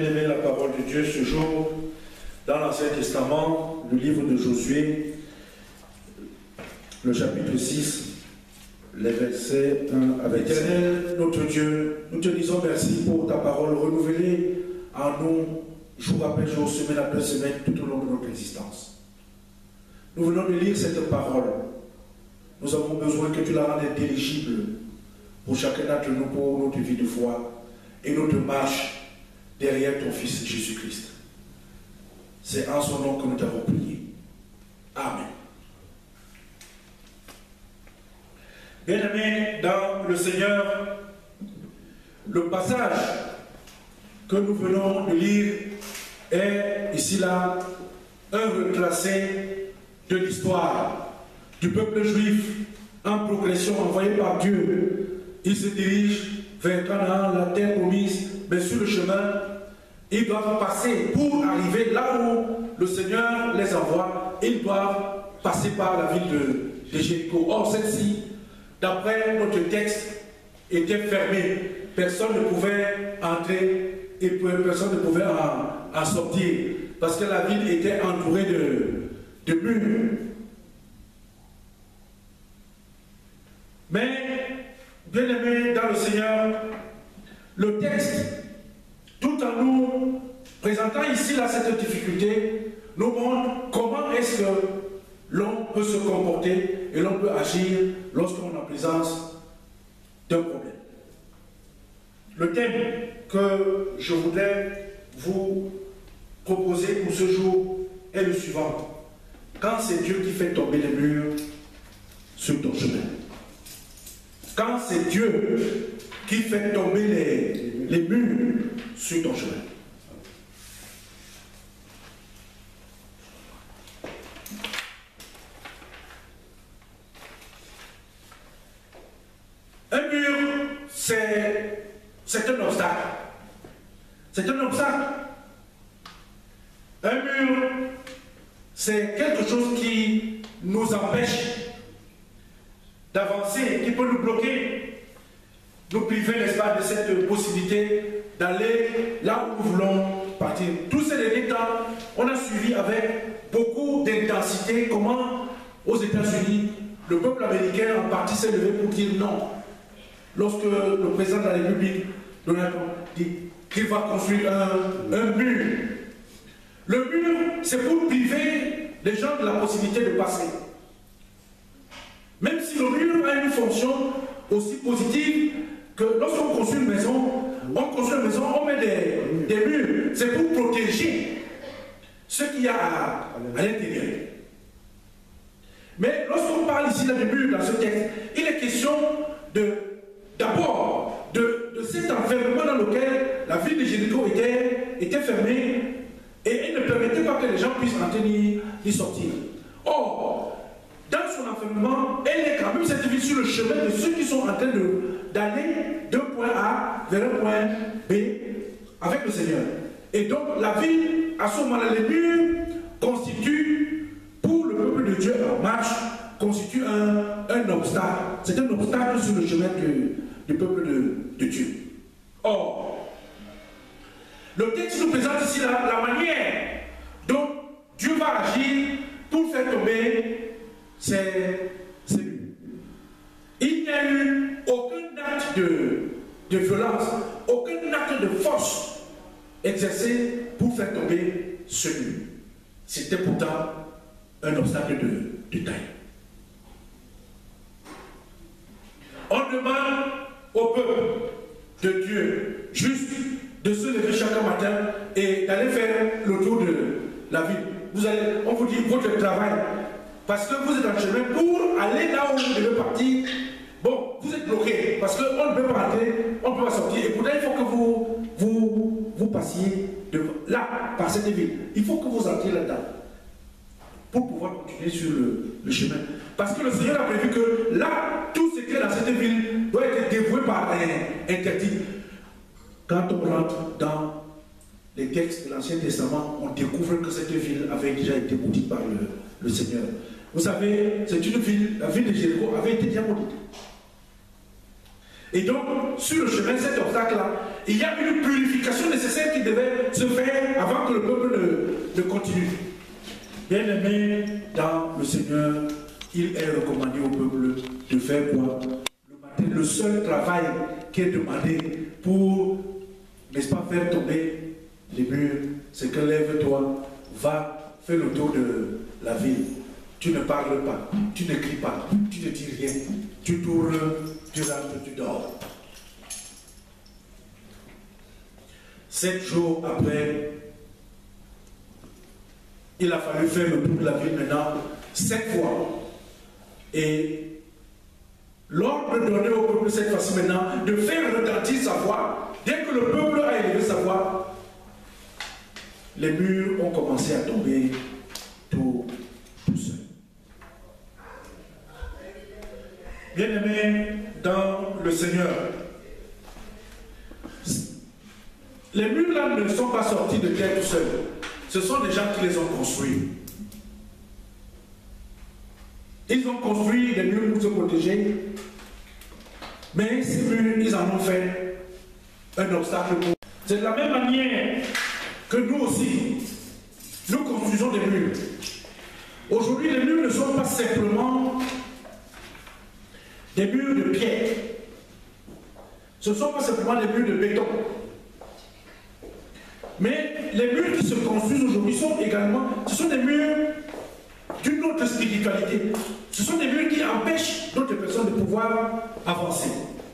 Élever la parole de Dieu ce jour dans l'Ancien Testament, le livre de Josué, le chapitre 6, les versets 1 avec 7. Éternel, notre Dieu, nous te disons merci pour ta parole renouvelée en nous, jour après jour, semaine après semaine, tout au long de notre existence. Nous venons de lire cette parole. Nous avons besoin que tu la rendes intelligible pour chacun d'entre nous, pour notre vie de foi et notre marche derrière ton Fils Jésus-Christ. C'est en son nom que nous t'avons prié. Amen. Bien-aimés dans le Seigneur, le passage que nous venons de lire est ici là un reclassé de l'histoire du peuple juif en progression envoyé par Dieu. Il se dirige vers Canaan, la terre promise, mais sur le chemin, ils doivent passer pour arriver là où le Seigneur les envoie. Ils doivent passer par la ville de Jéricho. Or, celle-ci, d'après notre texte, était fermée. Personne ne pouvait entrer et personne ne pouvait en sortir parce que la ville était entourée de murs. Mais, bien aimé dans le Seigneur, le texte, tout en nous présentant ici là cette difficulté, nous montre comment est-ce que l'on peut se comporter et l'on peut agir lorsqu'on est en présence d'un problème. Le thème que je voudrais vous proposer pour ce jour est le suivant. Quand c'est Dieu qui fait tomber les murs sur ton chemin. Quand c'est Dieu qui fait tomber les murs sur ton chemin. Un mur, c'est un obstacle. C'est un obstacle. Un mur, c'est quelque chose qui nous empêche d'avancer, qui peut nous bloquer, nous priver, n'est-ce pas, de cette possibilité d'aller là où nous voulons partir. Tous ces derniers temps, on a suivi avec beaucoup d'intensité comment, aux États-Unis, le peuple américain en partie s'est levé pour dire non. Lorsque le président de la République, Donald Trump, dit qu'il va construire un mur. Le mur, c'est pour priver les gens de la possibilité de passer. Même si le mur a une fonction aussi positive que lorsqu'on construit une maison, on met des murs. C'est pour protéger ce qu'il y a à l'intérieur. Mais lorsqu'on parle ici là, de mur dans ce texte, il est question d'abord de cet enfermement dans lequel la ville de Jéricho était fermée et elle ne permettait pas que les gens puissent entrer ni sortir. Or, dans son enfermement, elle est quand même cette ville sur le chemin de ceux qui sont en train d'aller d'un point A vers un point B avec le Seigneur. Et donc la ville, à ce moment-là, les murs constituent, pour le peuple de Dieu en marche, constituent un obstacle. C'est un obstacle sur le chemin du peuple de Dieu. Or, le texte nous présente ici la manière dont Dieu va agir pour faire tomber ces murs. Il n'y a eu aucun acte de violence, aucun acte de force exercé pour faire tomber ce mur. C'était pourtant un obstacle de taille. On demande au peuple de Dieu juste de se lever chaque matin et d'aller faire le tour de la ville. On vous dit votre travail, parce que vous êtes en chemin pour aller là où vous devez partir. Bon, vous êtes bloqué, parce qu'on ne peut pas entrer, on ne peut pas sortir. Et pourtant, il faut que vous passiez là, par cette ville. Il faut que vous entriez là-dedans, pour pouvoir continuer sur le chemin. Parce que le Seigneur a prévu que là, tout ce qui est dans cette ville doit être dévoué par un interdit. Quand on rentre dans les textes de l'Ancien Testament, on découvre que cette ville avait déjà été maudite par le Seigneur. Vous savez, c'est une ville, la ville de Jéricho avait été déjà maudite. Et donc, sur le chemin, cet obstacle-là, il y a une purification nécessaire qui devait se faire avant que le peuple ne continue. Bien-aimé dans le Seigneur, il est recommandé au peuple de faire quoi? Le seul travail qui est demandé pour, n'est-ce pas, faire tomber les murs, c'est que lève-toi, va, fais le tour de la ville. Tu ne parles pas, tu ne cries pas, tu ne dis rien, tu tournes, tu rentres, tu dors. 7 jours après, il a fallu faire le tour de la ville maintenant 7 fois. Et l'ordre donné au peuple cette fois-ci maintenant de faire retentir sa voix. Dès que le peuple a élevé sa voix, les murs ont commencé à tomber tout seuls. Bien-aimés dans le Seigneur, les murs là ne sont pas sortis de terre tout seuls. Ce sont des gens qui les ont construits. Ils ont construit des murs pour se protéger, mais ces murs, ils en ont fait un obstacle pour. C'est de la même manière que nous aussi, nous construisons des murs. Aujourd'hui, les murs ne sont pas simplement des murs de pierre. Ce ne sont pas simplement des murs de béton. Mais les murs qui se construisent aujourd'hui sont également, ce sont des murs d'une autre spiritualité. Ce sont des murs qui empêchent d'autres personnes de pouvoir avancer.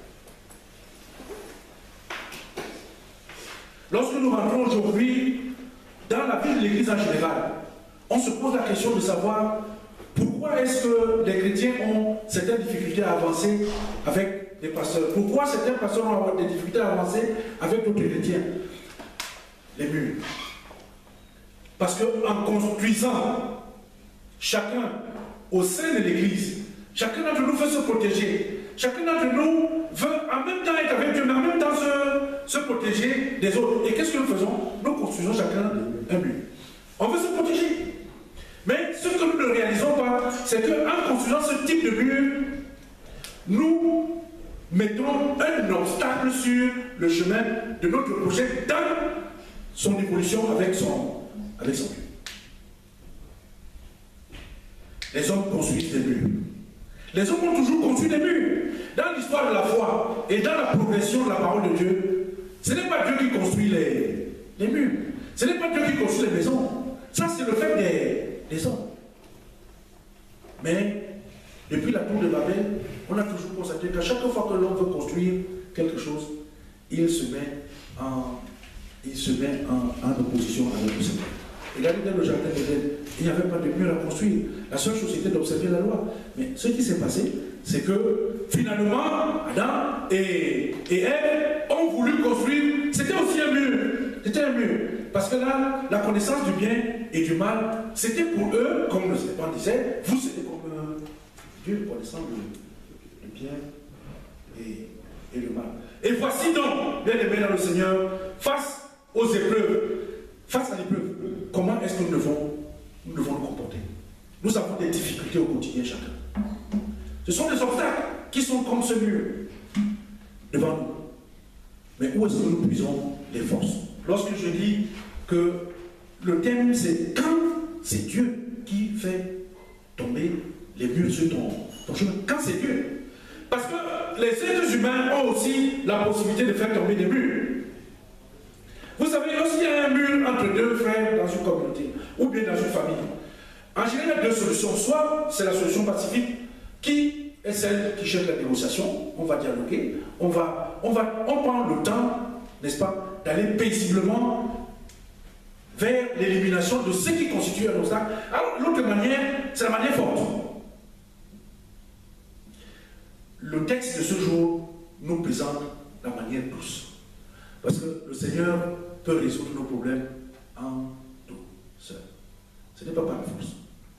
Lorsque nous rentrons aujourd'hui dans la vie de l'Église en général, on se pose la question de savoir pourquoi est-ce que les chrétiens ont certaines difficultés à avancer avec des pasteurs. Pourquoi certains pasteurs ont des difficultés à avancer avec d'autres chrétiens. Les murs. Parce qu'en construisant chacun au sein de l'Église, chacun d'entre nous veut se protéger. Chacun d'entre nous veut en même temps être avec Dieu, mais en même temps se protéger des autres. Et qu'est-ce que nous faisons? Nous construisons chacun un mur. On veut se protéger. Mais ce que nous ne réalisons pas, c'est qu'en construisant ce type de mur, nous mettons un obstacle sur le chemin de notre projet dans son évolution avec son Dieu. Les hommes construisent des murs. Les hommes ont toujours construit des murs. Dans l'histoire de la foi et dans la progression de la parole de Dieu, ce n'est pas Dieu qui construit les murs. Ce n'est pas Dieu qui construit les maisons. Ça, c'est le fait des hommes. Mais, depuis la tour de Babel, on a toujours constaté qu'à chaque fois que l'homme veut construire quelque chose, il se met en opposition avec le Seigneur. Regardez dans le jardin d'Éden, il n'y avait pas de mur à construire. La seule chose c'était d'observer la loi. Mais ce qui s'est passé, c'est que finalement, Adam et Ève ont voulu construire. C'était aussi un mur. C'était un mur. Parce que là, la connaissance du bien et du mal, c'était pour eux, comme le serpent disait, vous c'était comme Dieu connaissant le bien et le mal. Et voici donc, bien aimés dans le Seigneur, face aux épreuves, face à l'épreuve, comment est-ce que nous devons nous comporter? Nous avons des difficultés au quotidien chacun. Ce sont des obstacles qui sont comme ce mur devant nous. Mais où est-ce que nous puisons les forces? Lorsque je dis que le thème c'est quand c'est Dieu qui fait tomber les murs sur ton chemin, quand c'est Dieu. Parce que les êtres humains ont aussi la possibilité de faire tomber des murs. Vous savez, lorsqu'il y a un mur entre deux frères dans une communauté, ou bien dans une famille, en général, il y a deux solutions. Soit c'est la solution pacifique, qui est celle qui cherche la négociation, on va dialoguer, on prend le temps, n'est-ce pas, d'aller paisiblement vers l'élimination de ce qui constitue un obstacle. Alors, l'autre manière, c'est la manière forte. Le texte de ce jour nous présente la manière douce. Parce que le Seigneur peut résoudre nos problèmes en douceur. Ce n'est pas par la force.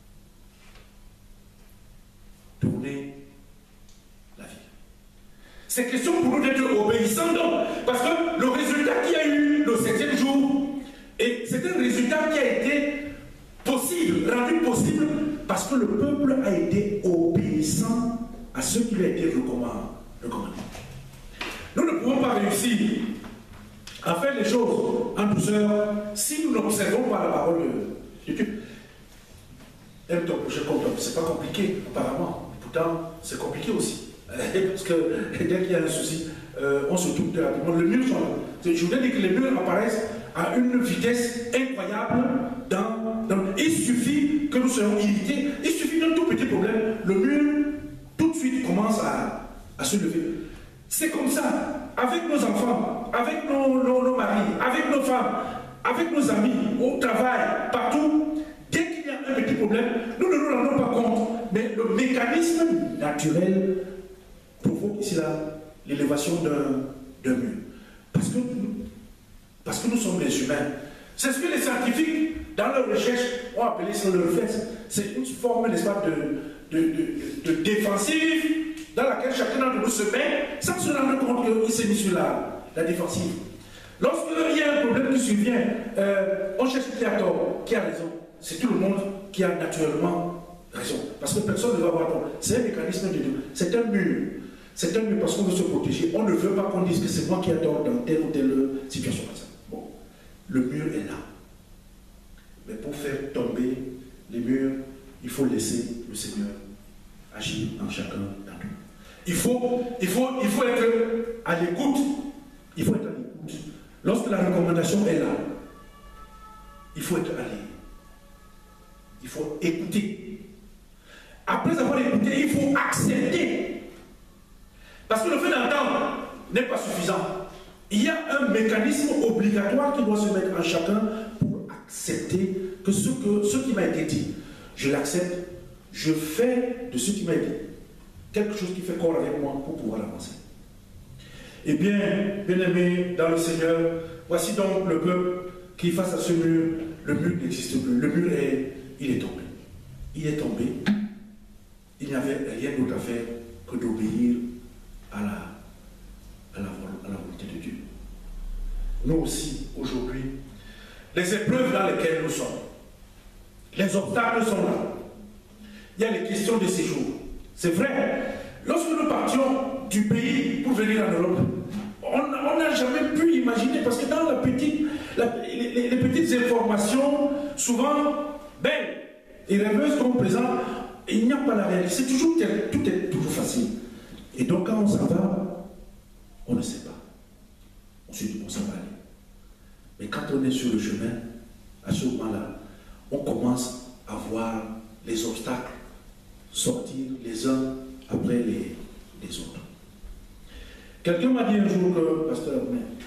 Tournez la vie. C'est question pour nous d'être obéissants donc. Parce que le résultat qu'il y a eu le 7e jour, et c'est un résultat qui a été possible, rendu possible, parce que le peuple a été obéissant à ce qui lui a été recommandé. pouvons pas réussir à faire les choses en douceur si nous n'observons pas la parole de Dieu. Aime ton prochain comme toi. C'est pas compliqué, apparemment. Pourtant, c'est compliqué aussi. Parce que dès qu'il y a un souci, on se trouve très rapidement. Le mur sont là. Je voudrais dire que les murs apparaissent à une vitesse incroyable. Il suffit que nous soyons irrités. Il suffit d'un tout petit problème. Le mur, tout de suite, commence à se lever. C'est comme ça, avec nos enfants, avec nos maris, avec nos femmes, avec nos amis, au travail, partout. Dès qu'il y a un petit problème, nous ne nous rendons pas compte. Mais le mécanisme naturel provoque ici l'élévation d'un mur. Parce que nous sommes des humains. C'est ce que les scientifiques, dans leur recherche, ont appelé ça le réflexe. C'est une forme, n'est-ce pas, de défensive dans laquelle chacun d'entre nous se met sans se rendre compte qu'il s'est mis sur la défensive. Lorsqu'il y a un problème qui survient, on cherche qui a tort, qui a raison. C'est tout le monde qui a naturellement raison. Parce que personne ne va avoir tort. C'est un mécanisme de Dieu. C'est un mur. C'est un mur parce qu'on veut se protéger. On ne veut pas qu'on dise que c'est moi qui ai tort dans telle ou telle situation. Bon, le mur est là. Mais pour faire tomber les murs, il faut laisser le Seigneur agir en chacun d'entre nous. Il faut être à l'écoute. Il faut être à l'écoute. Lorsque la recommandation est là, il faut être allé. Il faut écouter. Après avoir écouté, il faut accepter. Parce que le fait d'entendre n'est pas suffisant. Il y a un mécanisme obligatoire qui doit se mettre en chacun pour accepter que ce qui m'a été dit, je l'accepte, je fais de ce qui m'a été dit quelque chose qui fait corps avec moi pour pouvoir avancer. Eh bien, bien-aimés dans le Seigneur, voici donc le peuple qui, face à ce mur, le mur n'existe plus. Le mur il est tombé. Il est tombé. Il n'y avait rien d'autre à faire que d'obéir à la volonté de Dieu. Nous aussi, aujourd'hui, les épreuves dans lesquelles nous sommes, les obstacles sont là. Il y a les questions de séjour. C'est vrai, lorsque nous partions du pays pour venir en Europe, on n'a jamais pu imaginer, parce que dans les petites informations, souvent belles et rêveuses qu'on présente, il n'y a pas la réalité. Tout est toujours facile. Et donc quand on s'en va, on ne sait pas. On se dit, on s'en va aller. Mais quand on est sur le chemin, à ce moment-là, on commence à voir les obstacles sortir les uns après les autres. Quelqu'un m'a dit un jour que, pasteur,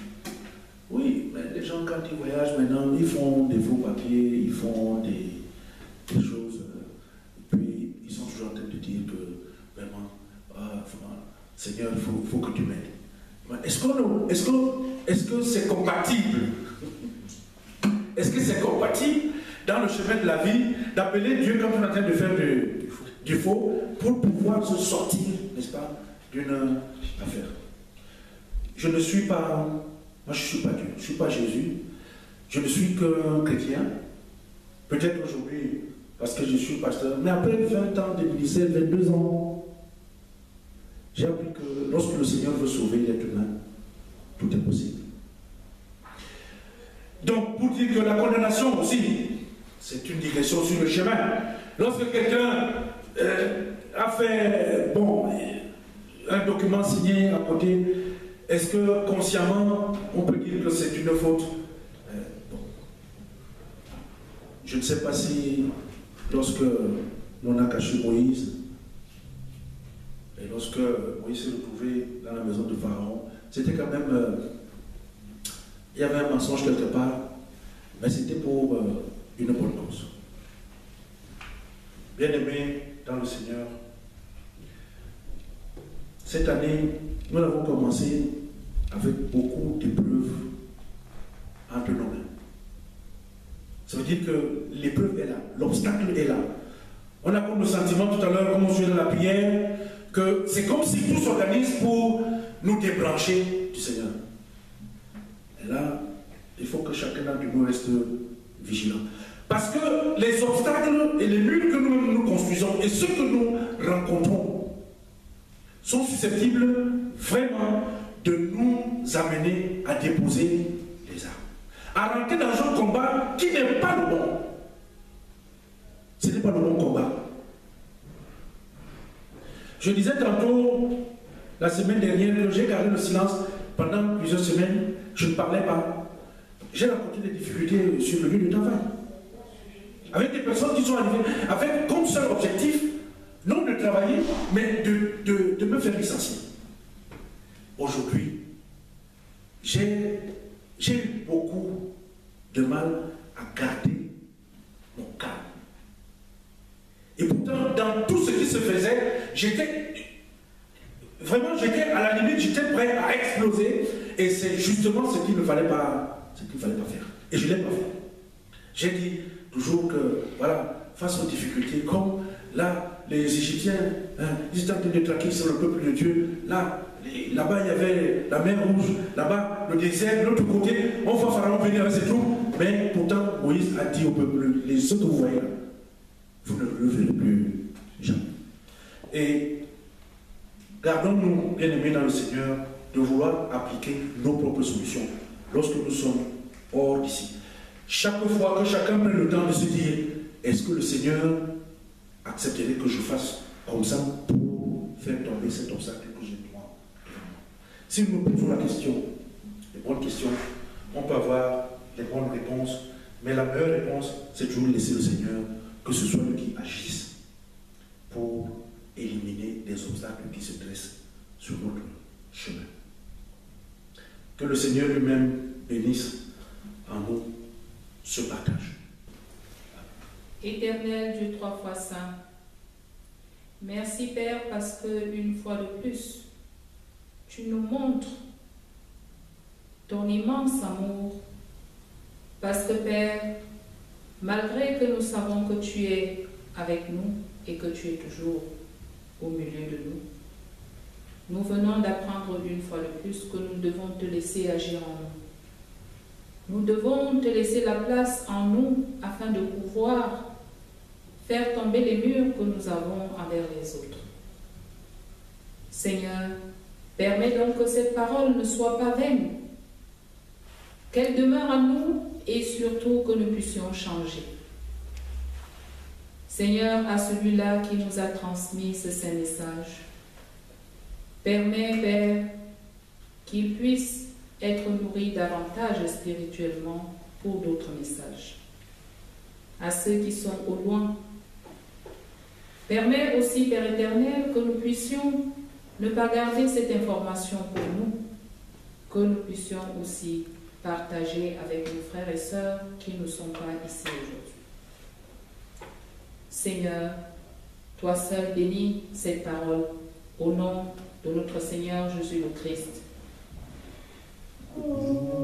oui, mais les gens, quand ils voyagent maintenant, ils font des faux papiers, ils font des choses, et puis ils sont toujours en train de dire que, vraiment, Seigneur, il faut que tu m'aides. Est-ce que c'est compatible? Est-ce que c'est compatible dans le chemin de la vie d'appeler Dieu quand on est en train de faire du faux pour pouvoir se sortir, n'est-ce pas, d'une affaire? Je ne suis pas, moi je ne suis pas Dieu, je ne suis pas Jésus, je ne suis qu'un chrétien. Peut-être aujourd'hui, parce que je suis pasteur, mais après 20 ans de ministère, 22 ans, j'ai appris que lorsque le Seigneur veut sauver l'être humain, tout est possible. Donc, pour dire que la condamnation aussi, c'est une digression sur le chemin. Lorsque quelqu'un a fait un document signé à côté, est-ce que consciemment on peut dire que c'est une faute? Je ne sais pas si lorsque l'on a caché Moïse, et lorsque Moïse s'est retrouvé dans la maison de Pharaon, c'était quand même, il y avait un mensonge quelque part, mais c'était pour une bonne cause. Bien-aimés dans le Seigneur, cette année, nous avons commencé avec beaucoup d'épreuves entre nos mains. Ça veut dire que l'épreuve est là, l'obstacle est là. On a comme le sentiment tout à l'heure, comme on suit dans la prière, que c'est comme si tout s'organise pour nous débrancher du Seigneur. Et là, il faut que chacun d'entre nous reste vigilant. Parce que les obstacles et les murs que nous construisons et ceux que nous rencontrons sont susceptibles vraiment de nous à rentrer dans un combat qui n'est pas le bon. Ce n'est pas le bon combat. Je disais tantôt, la semaine dernière, que j'ai gardé le silence pendant plusieurs semaines, je ne parlais pas. J'ai rencontré des difficultés sur le lieu de travail. Avec des personnes qui sont arrivées avec comme seul objectif, non de travailler, mais de me faire licencier. Aujourd'hui, j'ai eu beaucoup de mal à garder mon calme. Et pourtant, dans tout ce qui se faisait, j'étais à la limite, j'étais prêt à exploser. Et c'est justement ce qu'il ne fallait pas faire. Et je ne l'ai pas fait. J'ai dit toujours que, voilà, face aux difficultés, comme là, les Égyptiens, ils étaient en train de traquer sur le peuple de Dieu. Là-bas, il y avait la mer Rouge. Là-bas, le désert. De l'autre côté, on voit Pharaon venir avec ses troupes. Mais pourtant, Moïse a dit au peuple, les autres que vous voyez là, vous ne le verrez plus jamais. Et gardons-nous, bien-aimés dans le Seigneur, de vouloir appliquer nos propres solutions lorsque nous sommes hors d'ici. Chaque fois que chacun prenne le temps de se dire, est-ce que le Seigneur accepterait que je fasse comme ça pour faire tomber cet obstacle que j'ai devant moi? Si nous nous posons la question, les bonnes questions, on peut avoir les bonnes réponses, mais la meilleure réponse, c'est toujours de laisser le Seigneur, que ce soit lui qui agisse pour éliminer des obstacles qui se dressent sur notre chemin. Que le Seigneur lui-même bénisse en nous ce partage. Éternel Dieu 3 fois saint, merci Père parce que une fois de plus, tu nous montres ton immense amour. Parce que Père, malgré que nous savons que tu es avec nous et que tu es toujours au milieu de nous, nous venons d'apprendre une fois de plus que nous devons te laisser agir en nous. Nous devons te laisser la place en nous afin de pouvoir faire tomber les murs que nous avons envers les autres. Seigneur, permets donc que cette parole ne soit pas vaine, qu'elle demeure en nous et surtout que nous puissions changer. Seigneur, à celui-là qui nous a transmis ce saint message, permets, Père, qu'il puisse être nourri davantage spirituellement pour d'autres messages. À ceux qui sont au loin, permets aussi, Père éternel, que nous puissions ne pas garder cette information pour nous, que nous puissions aussi partager avec nos frères et sœurs qui ne sont pas ici aujourd'hui. Seigneur, toi seul bénis cette parole au nom de notre Seigneur Jésus le Christ.